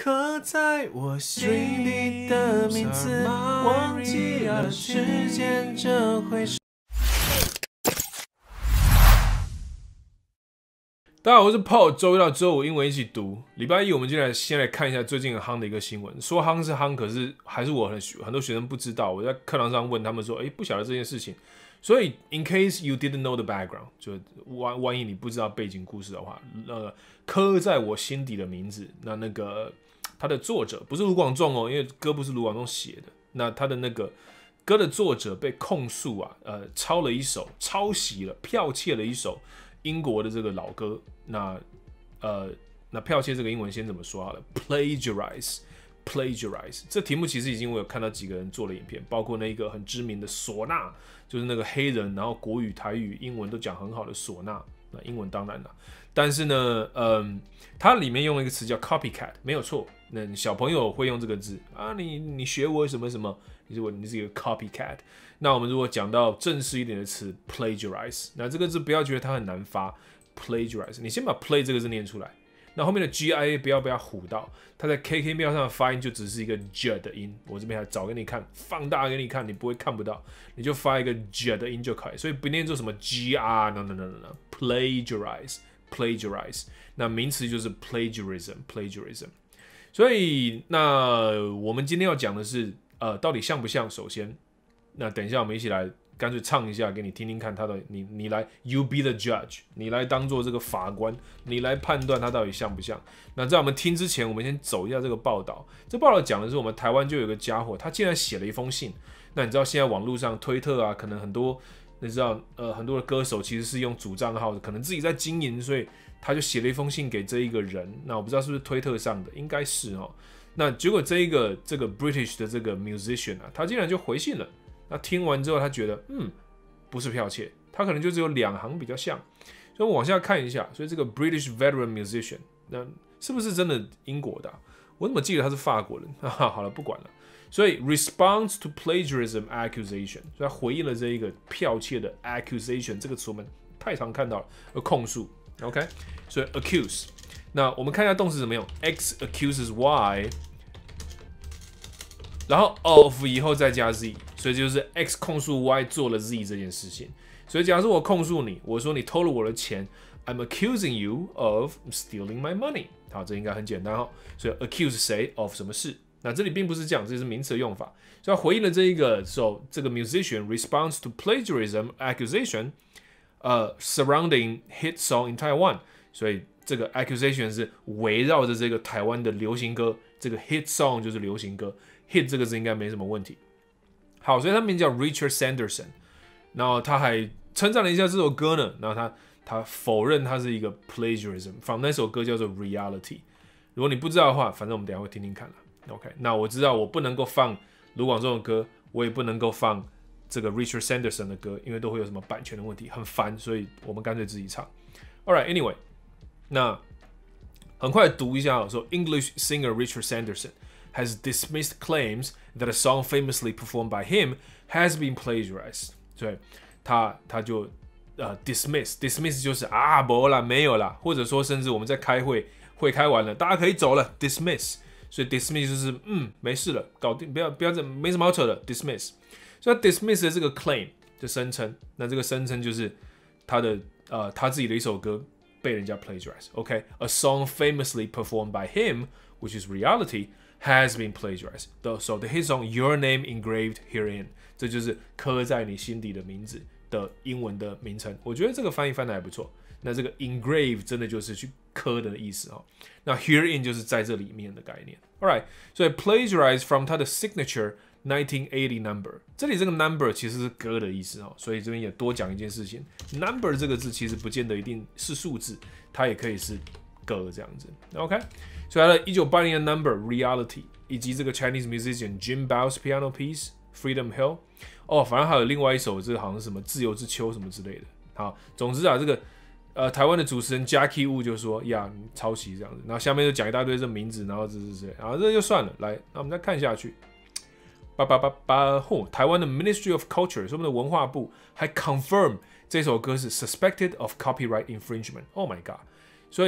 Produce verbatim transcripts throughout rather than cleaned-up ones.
刻在我心里的名字，忘记了时间这回事。大家好，我是 Paul， 周一到周五英文一起读。礼拜一我们就来先来看一下最近很夯的一个新闻。说夯是夯，可是还是我很很多学生不知道。我在课堂上问他们说，哎，不晓得这件事情。所以 ，in case you didn't know the background， 就万万一你不知道背景故事的话，呃，刻在我心底的名字，那那个他的作者不是卢广仲哦，因为歌不是卢广仲写的。那他的那个歌的作者被控诉啊，呃，抄了一首，抄袭了，剽窃了一首英国的这个老歌。那呃，那剽窃这个英文先怎么说好了 ？plagiarize。plagiarize 这题目其实已经我有看到几个人做了影片，包括那个很知名的唢呐，就是那个黑人，然后国语、台语、英文都讲很好的唢呐。那英文当然了，但是呢，嗯，它里面用了一个词叫 copycat， 没有错。那小朋友会用这个字啊，你你学我什么什么，你是我你是一个 copycat。那我们如果讲到正式一点的词 plagiarize， 那这个字不要觉得它很难发 plagiarize， 你先把 play 这个字念出来。那后面的 G I A 不要不要唬到，它在 K K 庙上的发音就只是一个 J 的音，我这边还找给你看，放大给你看，你不会看不到，你就发一个 J 的音就可以，所以不念作什么 G R no no no no no plagiarize plagiarize， 那名词就是 plagiarism plagiarism， 所以那我们今天要讲的是呃到底像不像？首先，那等一下我们一起来。干脆唱一下给你听听看，他的你你来 ，You be the judge， 你来当做这个法官，你来判断他到底像不像。那在我们听之前，我们先走一下这个报道。这报道讲的是我们台湾就有个家伙，他竟然写了一封信。那你知道现在网络上推特啊，可能很多你知道呃很多的歌手其实是用主账号的，可能自己在经营，所以他就写了一封信给这一个人。那我不知道是不是推特上的，应该是哦。那结果这一个这个 British 的这个 musician 啊，他竟然就回信了。那听完之后，他觉得嗯，不是剽窃，他可能就只有两行比较像，所以我往下看一下。所以这个 British veteran musician， 那是不是真的英国的、啊？我怎么记得他是法国人？哈哈，好了，不管了。所以 response to plagiarism accusation， 所以他回应了这一个剽窃的 accusation 这个词，我们太常看到了，而控诉。OK， 所以 accuse。那我们看一下动词怎么用 ，X accuses Y。然后 of 以后再加 z， 所以就是 x 控诉 y 做了 z 这件事情。所以假如说我控诉你，我说你偷了我的钱 ，I'm accusing you of stealing my money。好，这应该很简单哈。所以 accuse 谁 of 什么事？那这里并不是这样，这是名词的用法。所以他回应了这一个 ，so 这个 musician responds to plagiarism accusation， 呃、uh, ，surrounding hit song in Taiwan。所以这个 accusation 是围绕着这个台湾的流行歌，这个 hit song 就是流行歌。hit 这个字应该没什么问题。好，所以他名叫 Richard Sanderson， 然后他还称赞了一下这首歌呢。然后他他否认它是一个 plagiarism， from 那首歌叫做 Reality。如果你不知道的话，反正我们等一下会听听看啦。OK， 那我知道我不能够放卢广仲的歌，我也不能够放这个 Richard Sanderson 的歌，因为都会有什么版权的问题，很烦，所以我们干脆自己唱。All right， anyway， 那很快读一下，说 English singer Richard Sanderson。has dismissed claims that a song famously performed by him has been plagiarized。所以他他就呃 dismiss dismiss 就是啊没啦没有啦，或者说甚至我们在开会会开完了，大家可以走了 dismiss。所以 dismiss 就是嗯没事了，搞定，不要不要这没什么好扯的 dismiss。所以 dismiss 的这个 claim 就声称，那这个声称就是他的呃他自己的一首歌被人家 plagiarize。OK，a song famously performed by him, which is reality.Has been plagiarized. So the hit song "Your Name Engraved Herein"， 这就是刻在你心底的名字的英文的名称。我觉得这个翻译翻得还不错。那这个 engrave 真的就是去刻的意思哦。那 herein 就是在这里面的概念。Alright， 所以 plagiarize from 它的 signature nineteen eighty number， 这里这个 number 其实是歌的意思哦。所以这边也多讲一件事情 ，number 这个字其实不见得一定是数字，它也可以是歌这样子。OK。所以他的一九八零的 Number Reality， 以及这个 Chinese musician Jim Bao's piano piece Freedom Hill， 哦，反正还有另外一首，这个好像是什么自由之秋什么之类的。好，总之啊，这个呃台湾的主持人 Jackie Wu 就说呀，你抄袭这样子，然后下面就讲一大堆这名字，然后这这这，然后这就算了。来，那我们再看下去，叭叭叭叭，吼，台湾的 Ministry of Culture， 所以我们的文化部还 confirm 这首歌是 suspected of copyright infringement。Oh my god！ 所以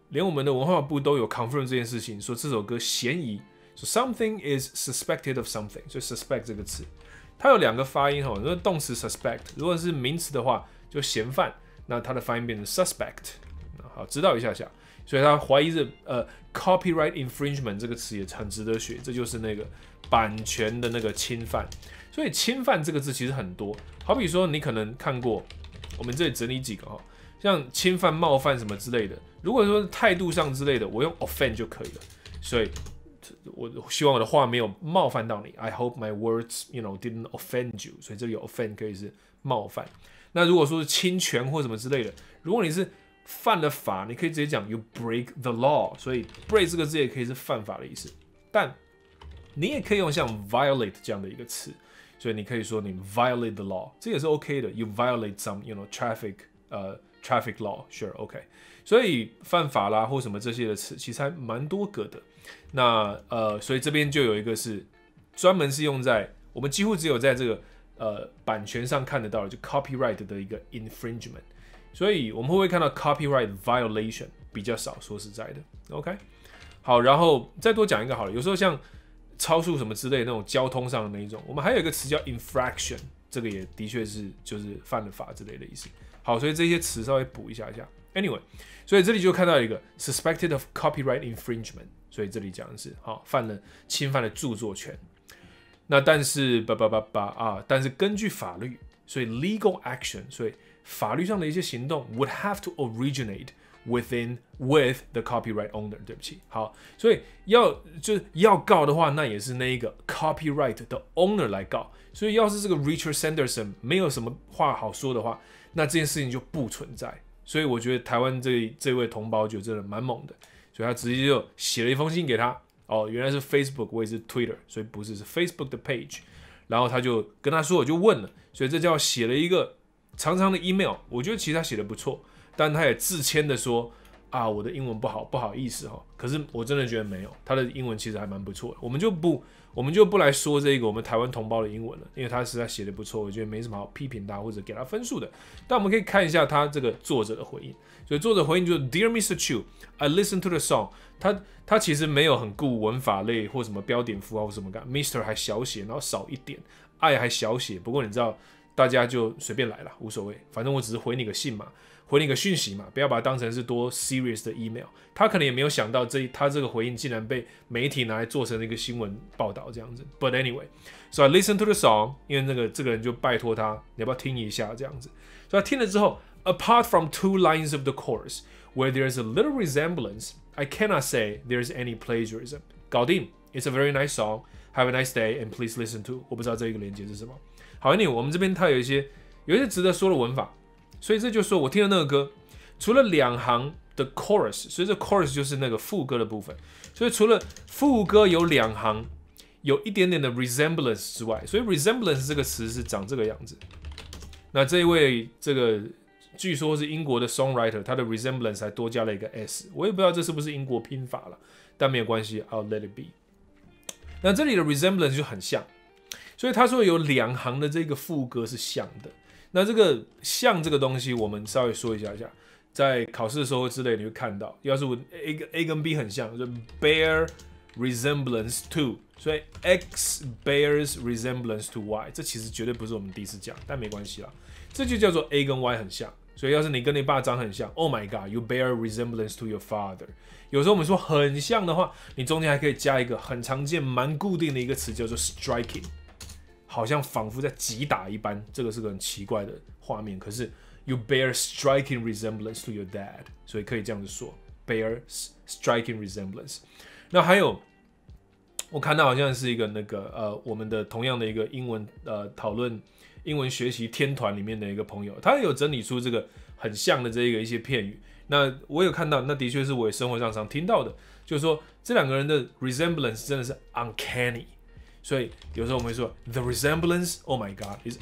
连我们的文化部都有 confirm 这件事情，说这首歌嫌疑，说 something is suspected of something， 所以 suspect 这个词，它有两个发音哈，如果动词 suspect， 如果是名词的话就嫌犯，那它的发音变成 suspect， 好，知道一下下，所以他怀疑这呃 copyright infringement 这个词也很值得学，这就是那个版权的那个侵犯，所以侵犯这个字其实很多，好比说你可能看过，我们这里整理几个哈。像侵犯、冒犯什么之类的，如果说态度上之类的，我用 offend 就可以了。所以，我希望我的话没有冒犯到你。I hope my words, you know, didn't offend you。所以这里有 offend 可以是冒犯。那如果说是侵权或什么之类的，如果你是犯了法，你可以直接讲 you break the law。所以 break 这个字也可以是犯法的意思。但你也可以用像 violate 这样的一个词，所以你可以说你 violate the law， 这也是 OK 的。You violate some, you know, traffic， 呃。Traffic law, sure, OK。所以犯法啦或什么这些的词，其实还蛮多个的。那呃，所以这边就有一个是专门是用在我们几乎只有在这个呃版权上看得到的，就 copyright 的一个 infringement。所以我们会不会看到 copyright violation 比较少？说实在的 ，OK。好，然后再多讲一个好了。有时候像超速什么之类的那种交通上的那一种，我们还有一个词叫 infraction， 这个也的确是就是犯了法之类的意思。好，所以这些词稍微补一下下。Anyway， 所以这里就看到一个 suspected of copyright infringement， 所以这里讲的是好犯了侵犯了著作权。那但是叭叭叭叭啊，但是根据法律，所以 legal action， 所以法律上的一些行动 would have to originate within with the copyright owner。对不起，好，所以要就是要告的话，那也是那一个 copyright 的 owner 来告。所以要是这个 Richard Sanderson 没有什么话好说的话，那这件事情就不存在。所以我觉得台湾这这位同胞就真的蛮猛的，所以他直接就写了一封信给他。哦，原来是 Facebook， 我也是 Twitter， 所以不是是 Facebook 的 page。然后他就跟他说，我就问了，所以这叫写了一个长长的 email。我觉得其实他写的不错，但他也自谦的说啊，我的英文不好，不好意思哈。可是我真的觉得没有，他的英文其实还蛮不错的。我们就不我们就不来说这个我们台湾同胞的英文了，因为他实在写的不错，我觉得没什么好批评他或者给他分数的。但我们可以看一下他这个作者的回应。所以作者回应就是 Dear Mister Chu, I listened to the song。他他其实没有很顾文法类或什么标点符号或什么感 ，Mister 还小写，然后少一点，爱还小写。不过你知道，大家就随便来啦，无所谓，反正我只是回你个信嘛，回你个讯息嘛，不要把它当成是多 serious 的 email。他可能也没有想到这他这个回应竟然被媒体拿来做成一个新闻报道这样子。But anyway, so I listened to the song， 因为那个这个人就拜托他，你要不要听一下这样子？所以他听了之后 ，apart from two lines of the chorus where there's a little resemblance。I cannot say there's any plagiarism. 搞定 ，It's a very nice song. Have a nice day and please listen to. 我不知道这一个连接是什么。好 ，Anyway， 我们这边它有一些有一些值得说的文法，所以这就说我听了那个歌，除了两行的 chorus， 所以这 chorus 就是那个副歌的部分，所以除了副歌有两行有一点点的 resemblance 之外，所以 resemblance 这个词是长这个样子。那这一位这个。据说是英国的 songwriter， 他的 resemblance 还多加了一个 s， 我也不知道这是不是英国拼法了，但没有关系 ，I'll let it be。那这里的 resemblance 就很像，所以他说有两行的这个副歌是像的。那这个像这个东西，我们稍微说一下一下，在考试的时候之类你会看到，要是我 A, A 跟 B 很像，就 bear resemblance to， 所以 X bears resemblance to Y， 这其实绝对不是我们第一次讲，但没关系啦，这就叫做 A 跟 Y 很像。所以要是你跟你爸长很像 ，Oh my God, you bear resemblance to your father。有时候我们说很像的话，你中间还可以加一个很常见、蛮固定的一个词，叫做 striking， 好像仿佛在击打一般。这个是个很奇怪的画面，可是 you bear striking resemblance to your dad， 所以可以这样子说 ，bear striking resemblance。那还有，我看到好像是一个那个呃，我们的同样的一个英文呃讨论。英文学习天团里面的一个朋友，他有整理出这个很像的这个一些片语。那我有看到，那的确是我也生活上常听到的，就是说这两个人的 resemblance 真的是 uncanny。所以有时候我们会说 the resemblance, oh my god, is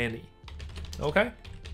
uncanny。OK，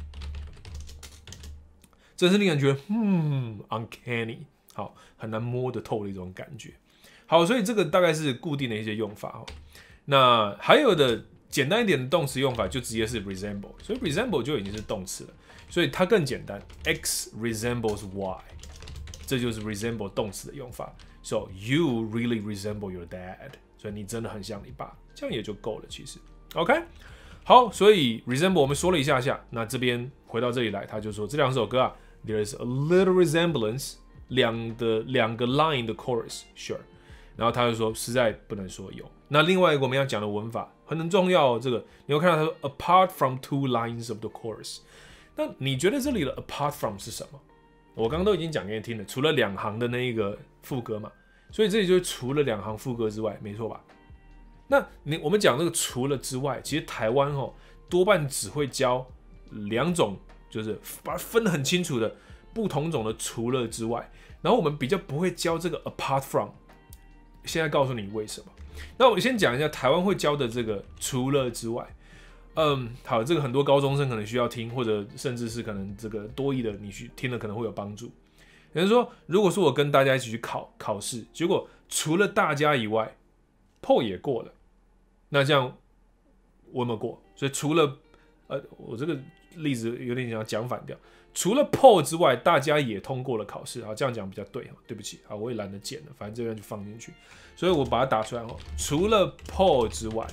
真是令人觉得嗯 uncanny， 好，很难摸得透的一种感觉。好，所以这个大概是固定的一些用法。那还有的。简单一点的动词用法就直接是 resemble， 所以 resemble 就已经是动词了，所以它更简单。X resembles Y， 这就是 resemble 动词的用法。So you really resemble your dad， 所以你真的很像你爸，这样也就够了。其实 ，OK， 好，所以 resemble 我们说了一下下，那这边回到这里来，他就说这两首歌啊 ，there's a little resemblance， 两的两个 line 的 chorus，sure。然后他就说，实在不能说有。那另外一个我们要讲的文法很重要、哦，这个你会看到他说 apart from two lines of the chorus。那你觉得这里的 apart from 是什么？我刚刚都已经讲给你听了，除了两行的那一个副歌嘛，所以这里就是除了两行副歌之外，没错吧？那你我们讲这个除了之外，其实台湾哦多半只会教两种，就是把它分得很清楚的不同种的除了之外，然后我们比较不会教这个 apart from。现在告诉你为什么。那我先讲一下台湾会教的这个除了之外。嗯，好，这个很多高中生可能需要听，或者甚至是可能这个多益的，你去听了可能会有帮助。也就是说，如果说我跟大家一起去考考试，结果除了大家以外 ，Paul 也过了，那这样我有没有过？所以除了呃，我这个例子有点想讲反调。除了 Paul 之外，大家也通过了考试啊，这样讲比较对哈。对不起啊，我也懒得剪了，反正这边就放进去，所以我把它打出来哦。除了 Paul 之外，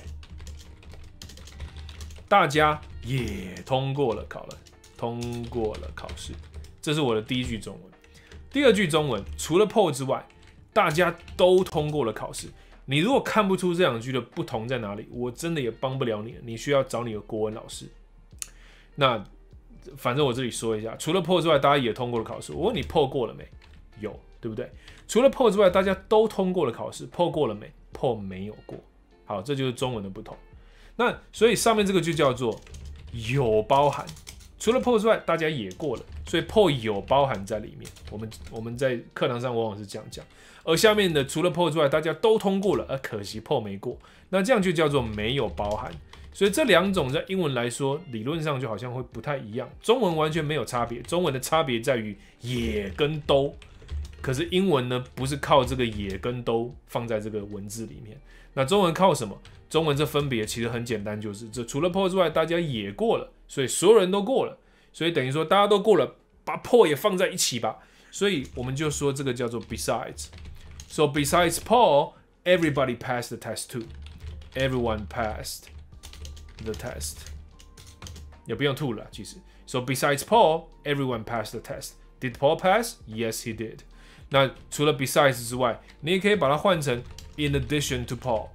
大家也通过了考了，通过了考试。这是我的第一句中文。第二句中文，除了 Paul 之外，大家都通过了考试。你如果看不出这两句的不同在哪里，我真的也帮不了你了，你需要找你的国文老师。那。反正我这里说一下，除了 Paul 之外，大家也通过了考试。我问你 Paul 过了没？有，对不对？除了 Paul 之外，大家都通过了考试。Paul 过了没 ？Paul 没有过。好，这就是中文的不同。那所以上面这个就叫做有包含。除了 Paul 之外，大家也过了，所以 Paul 有包含在里面。我们我们在课堂上往往是这样讲。而下面的除了 Paul 之外，大家都通过了，而可惜 Paul 没过。那这样就叫做没有包含。所以这两种在英文来说，理论上就好像会不太一样。中文完全没有差别，中文的差别在于也跟都。可是英文呢，不是靠这个也跟都放在这个文字里面。那中文靠什么？中文这分别其实很简单，就是这除了 Paul 之外，大家也过了，所以所有人都过了。所以等于说大家都过了，把 Paul 也放在一起吧。所以我们就说这个叫做 besides。So besides Paul, everybody passed the test too. Everyone passed the test 也不用 to 了，其实。So besides Paul, everyone passed the test. Did Paul pass? Yes, he did. 那除了 besides 之外，你也可以把它换成 in addition to Paul.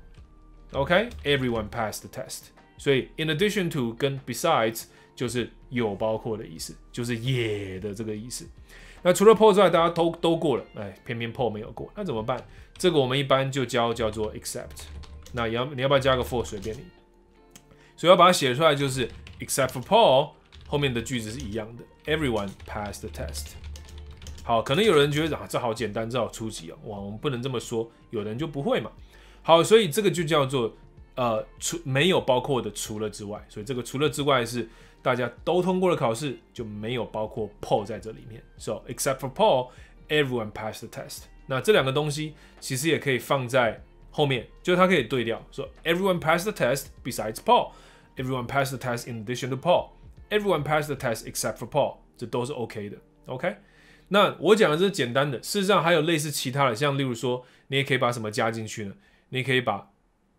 OK, everyone passed the test. 所以 in addition to 跟 besides 就是有包括的意思，就是也的这个意思。那除了 Paul 之外，大家都都过了，哎，偏偏 Paul 没有过，那怎么办？这个我们一般就教叫做 except。那你要你要不要加个 for 随便你。所以要把它写出来，就是 except for Paul 后面的句子是一样的 ，everyone passed the test。好，可能有人觉得啊，这好简单，这好初级哦，哇，我们不能这么说，有人就不会嘛。好，所以这个就叫做呃除没有包括的除了之外，所以这个除了之外是大家都通过了考试，就没有包括 Paul 在这里面。So except for Paul, everyone passed the test。那这两个东西其实也可以放在后面，就是它可以对调，说 everyone passed the test besides Paul。Everyone passed the test in addition to Paul. Everyone passed the test except for Paul. 这都是 OK 的 ，OK？ 那我讲的这是简单的，事实上还有类似其他的，像例如说，你也可以把什么加进去呢？你也可以把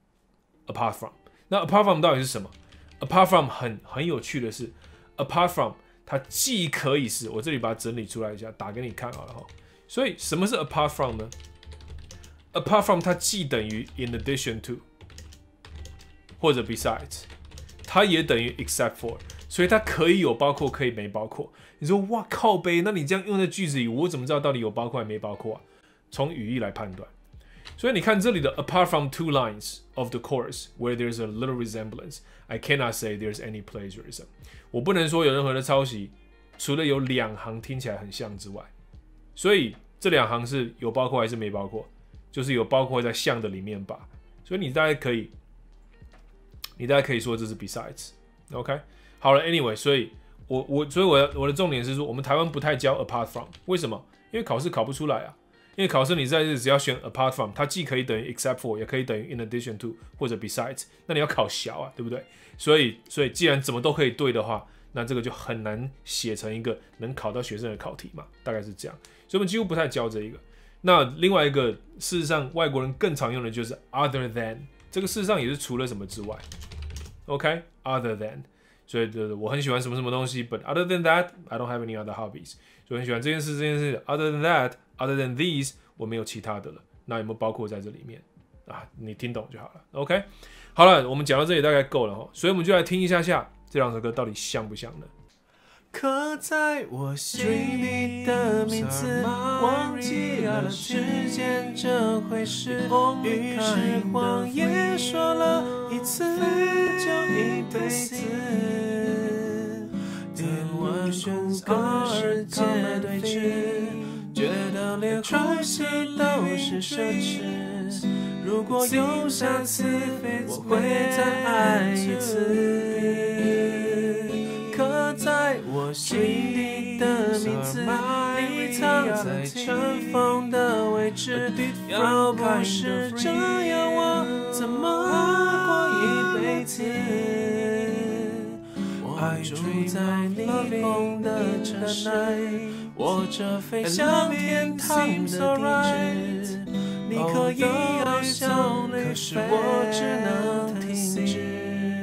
apart from。那 apart from 到底是什么 ？apart from 很很有趣的是 ，apart from 它既可以是，我这里把它整理出来一下，打给你看好了哈。所以什么是 apart from 呢 ？apart from 它既等于 in addition to 或者 besides。它也等于 except for， 所以它可以有包括，可以没包括。你说哇靠背，那你这样用在句子里，我怎么知道到底有包括还没包括啊？从语义来判断。所以你看这里的 apart from two lines of the chorus where there's a little resemblance, I cannot say there's any plagiarism。我不能说有任何的抄袭，除了有两行听起来很像之外。所以这两行是有包括还是没包括？就是有包括在像的里面吧。所以你大概可以。你大家可以说这是 besides，OK， 好了 ，anyway， 所以我我所以我的我的重点是说，我们台湾不太教 apart from， 为什么？因为考试考不出来啊。因为考试你在这只要选 apart from， 它既可以等于 except for， 也可以等于 in addition to 或者 besides， 那你要考小啊，对不对？所以所以既然怎么都可以对的话， 那这个就很难写成一个能考到学生的考题嘛，大概是这样。所以我们几乎不太教这一个。那另外一个，事实上外国人更常用的就是 other than， 这个事实上也是除了什么之外 ，OK，other than。所以对对，我很喜欢什么什么东西 ，but other than that, I don't have any other hobbies。所以很喜欢这件事，这件事 ，other than that, other than these， 我没有其他的了。那有没有包括在这里面啊？你听懂就好了 ，OK。好了，我们讲到这里大概够了哈，所以我们就来听一下下这两首歌到底像不像呢？ 刻在我心里的名字，忘记了时间这回事。于是谎言说了一次就一辈子，天文苦歌世界对峙，觉得连呼吸都是奢侈。如果有下次，我会再爱一次。刻在我心里的名字，你藏在尘封的位置。要不是这样，我怎么过一辈子？我住在逆风的城市，握着飞向天堂的地址。你可以翱翔，可是我只能停止。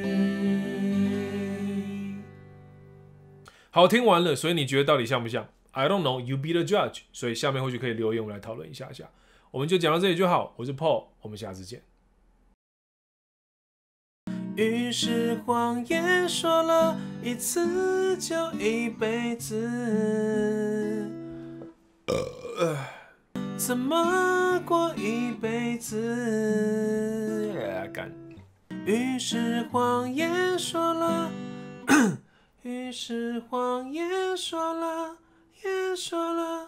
好，听完了，所以你觉得到底像不像 ？I don't know, you be the judge。所以下面或许可以留言，我们来讨论一下下。我们就讲到这里就好。我是 Paul， 我们下次见。 于是谎言说了一次就一辈子，怎么过一辈子？ 干。 于是谎言说了。于是谎言说了，也说了。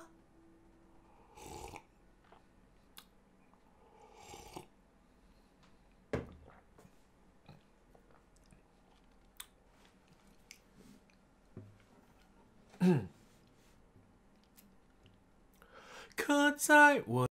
刻在我